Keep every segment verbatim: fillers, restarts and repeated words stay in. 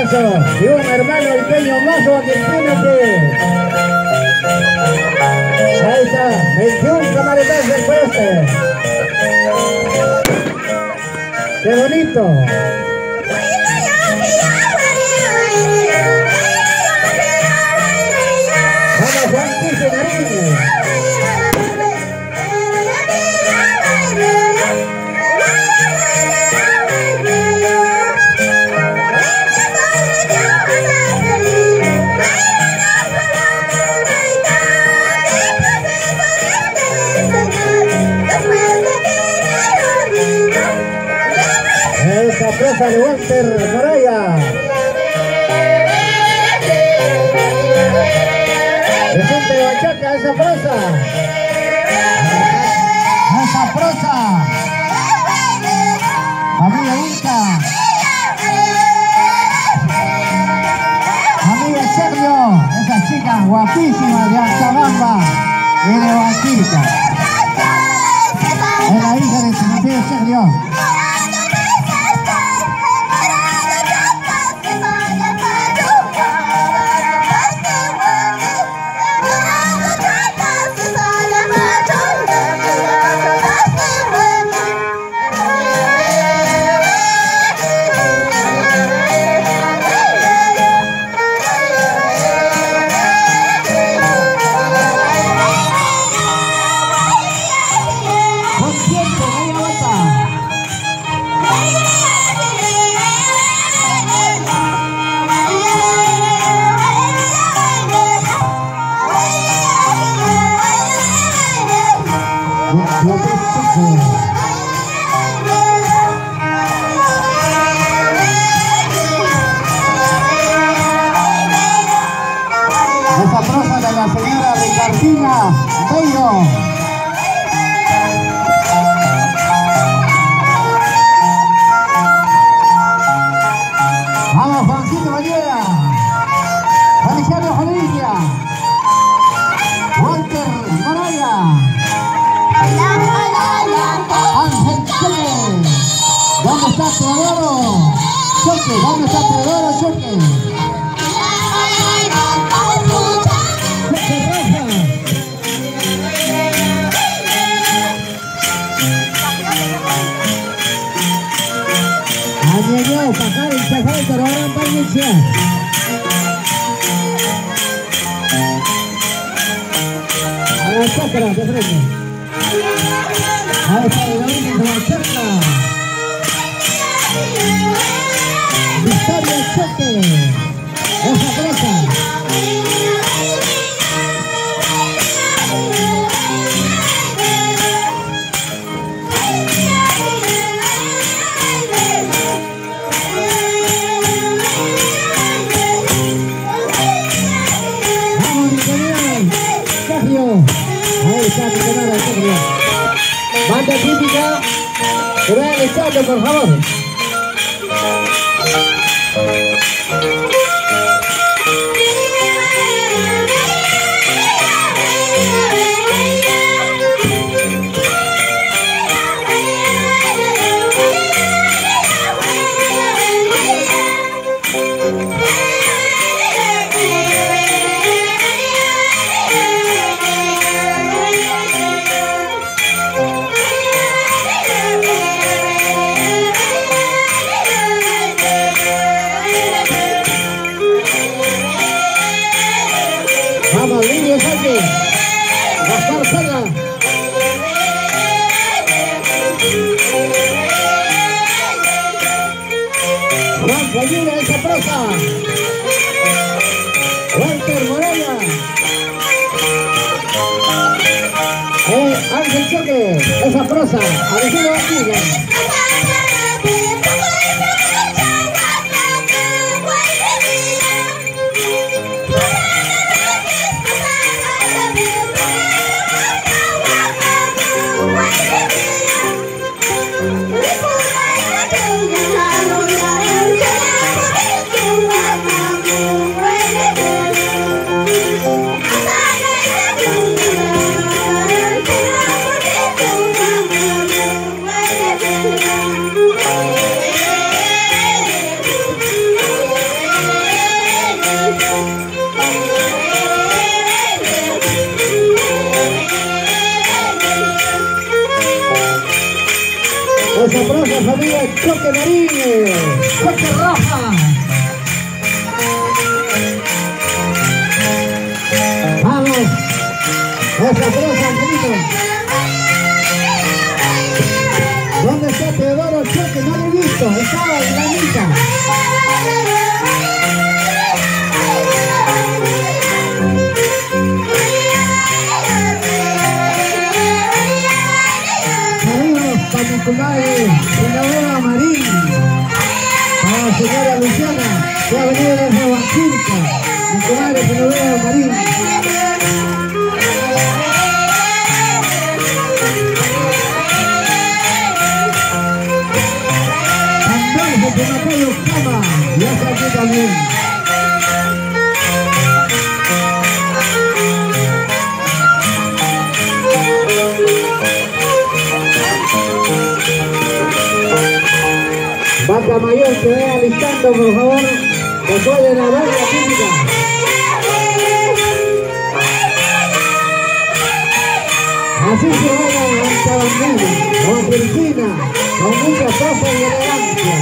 Eso, y un hermano el pequeño mozo que tiene que... Ahí está, veintiún camaretas después. ¡Qué bonito! Vamos, Juan Quince Marín. Esa prosa de Walter Moraya. Presente de Bachaca, esa prosa. Esa prosa. Familia Inca. Familia Sergio. Esas chicas guapísimas de Alcabamba y de Huaquilca. Es la hija de Timoteo Sergio. Esa prosa de la señora Ricardina Beiro. Vamos, Juancito Valera, Feliciano Jodilla, Walter Moraya, Ángel Choque. ¿Dónde está Teodoro Choque? ¿Dónde está Teodoro Choque? Llegó Pajar y Chafal, pero ahora en Valencia. A la chacra de frente. Ahí está el origen de la chacra. Victoria Choque. Esa presa. Ahí está mi canal, Sergio. Banda típica, Real Estado, por favor. Vamos, Lidio Sánchez, Gaspar Sala. Juan Collina, esa prosa. Walter Moraya. Eh, Ángel Choque, esa prosa. Alejandro Vázquez. Thank you. Esa prosa familia Choque Marín, Choque Roja. Vamos, esa prosa, Angelito. ¿Dónde está Teodoro Choque? No lo he visto, estaba en la mitad. Para mi comadre Primavera Marín, para la señora Luciana, que ha venido desde Huanquilca, mi comadre Primavera Marín. Andrés de Macayo Cama, ya está aquí también. Vaca mayor se ve alistando, por favor, después de la banda típica. Así se baila en Tabandina, con Cristina, con mucha fuerza y elegancia.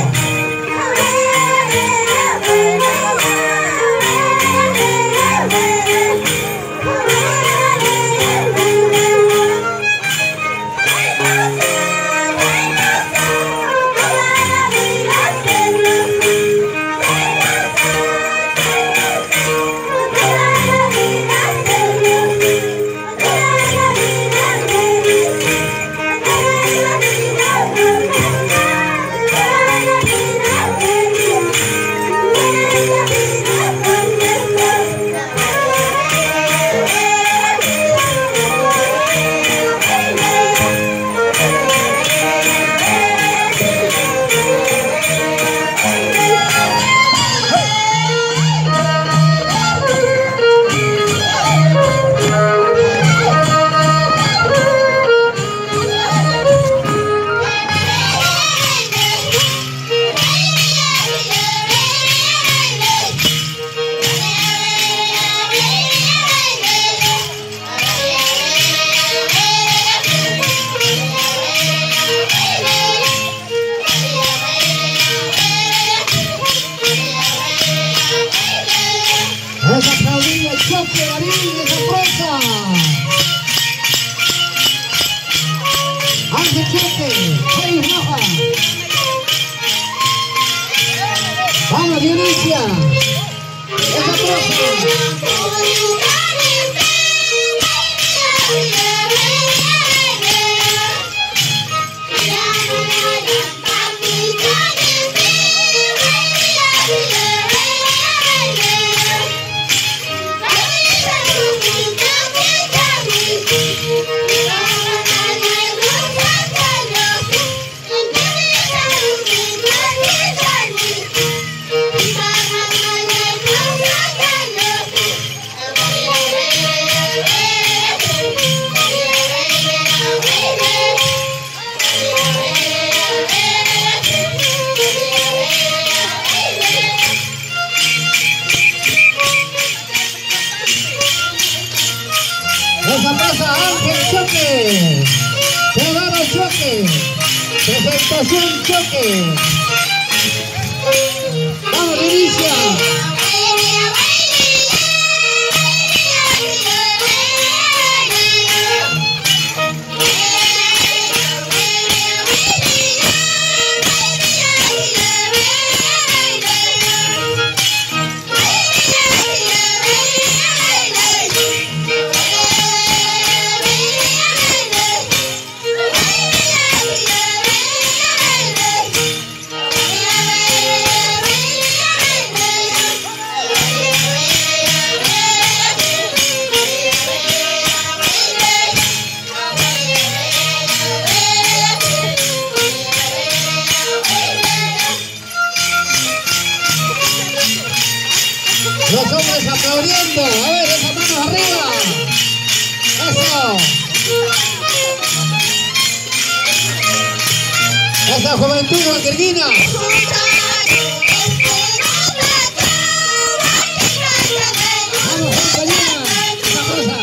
Esa Claudina Choque Marín, esa prosa. Ángel Choque, Rey Roja. Vamos, Dionisio. Esa prosa. Esa pasa Ángel Choque, Teodoro Choque, presentación Choque. Vamos, Delicia. Los hombres aplaudiendo. A ver, esas manos arriba. Eso. Esa juventud huanquilquina. Vamos, compañera. Esa cosa.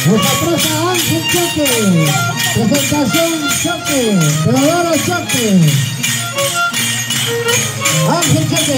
Esa prosa Ángel Choque. Presentación Choque. Teodoro Choque. Ángel Choque.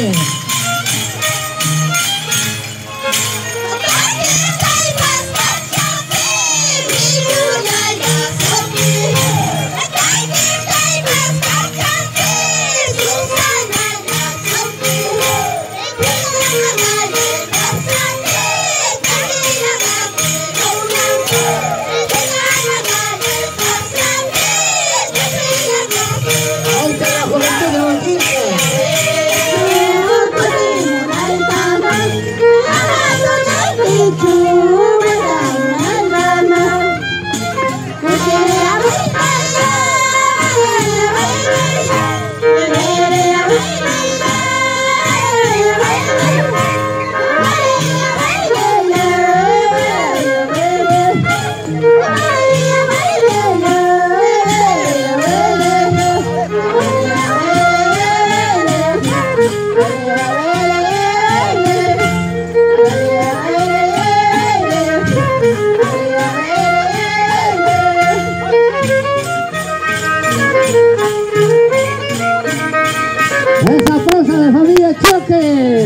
Esa prosa de familia Choque.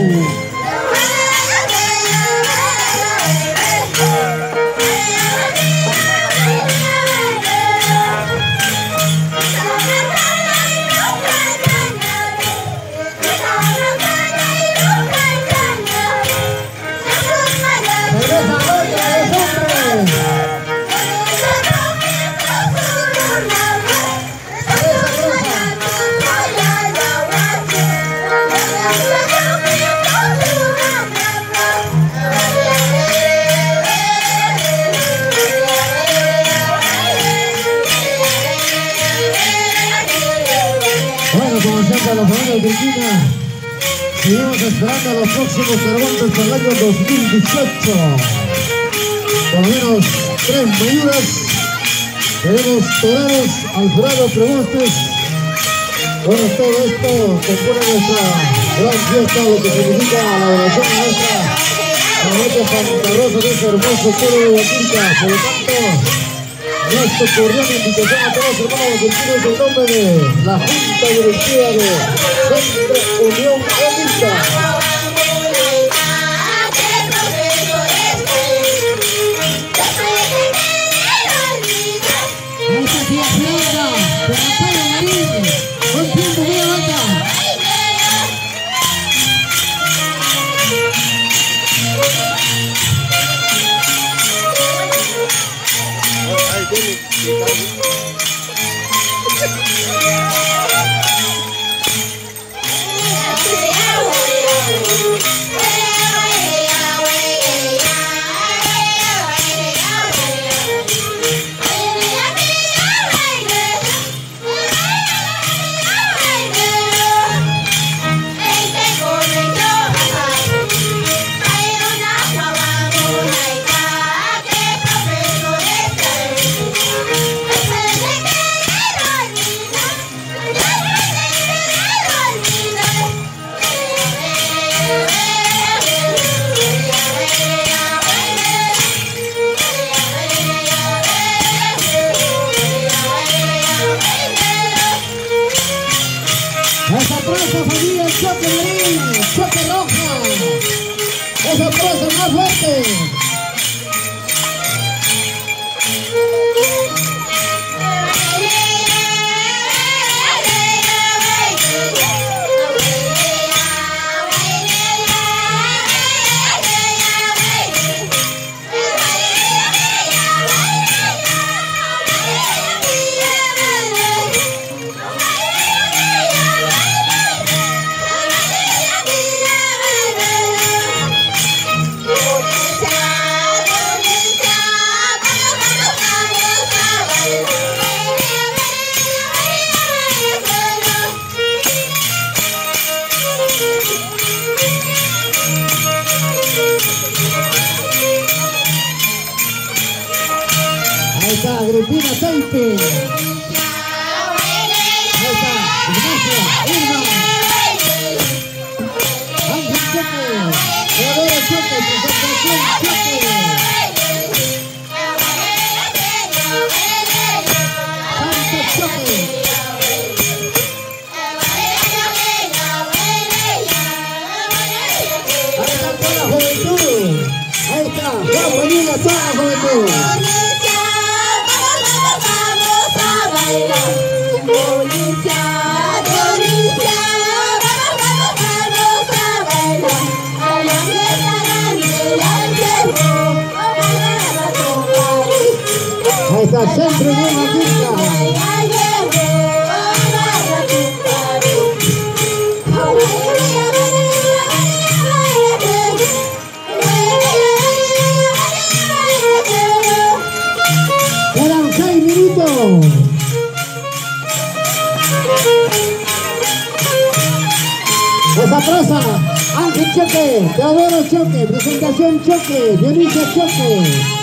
Bueno, como siempre, la familia argentina, seguimos esperando a los próximos cargantes para el año dos mil dieciocho. Por lo menos tres mayuras. Tenemos toreros, Alfredo Trebostes. Bueno, todo esto compone nuestra gran fiesta, lo que significa la oración nuestra. La noche Santa Rosa de ese hermoso pueblo de Huaquilca. Por lo tanto, nuestro cordial invitación a todos los hermanos argentinos en nombre de la Junta Directiva de Centro Unión Huaquilca. Esta tía Flora, con Amparo Marín, con tiempo muy alta. Esa prosa familia Choque Marín, Choque Roja. Esa prosa más fuerte. Ahí está, Agripina Taipe. Ahí está, Ignacio, Irma. Ángel Choque. Teodoro Choque, presentación Choque. Para siempre nueva quinta. Quedan seis minutos. Esa prosa, Ángel Choque, Teodoro Choque, presentación Choque, Dionisio Choque.